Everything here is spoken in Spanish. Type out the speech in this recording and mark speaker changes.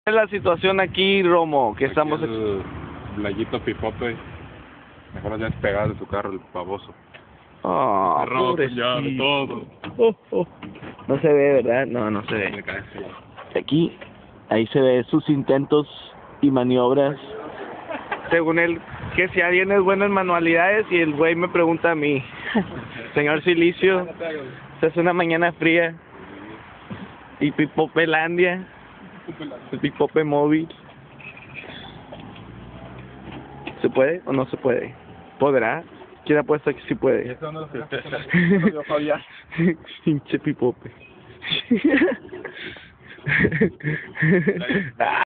Speaker 1: es la situación aquí, Romo? Que estamos aquí.
Speaker 2: El Blayito Pipope, mejor ya despegado de su carro, el baboso.
Speaker 1: Oh,
Speaker 2: Ya, de todo.
Speaker 1: No se ve, ¿verdad? No, no se ve. Aquí, ahí se ve sus intentos y maniobras. Según él, que si alguien es bueno en manualidades, y el güey me pregunta a mí, señor Silicio, esta es una mañana fría, y Pipopelandia, el Pipope móvil. ¿Se puede o no se puede? ¿Podrá? ¿Quién apuesta que sí puede? Pinche Pipope.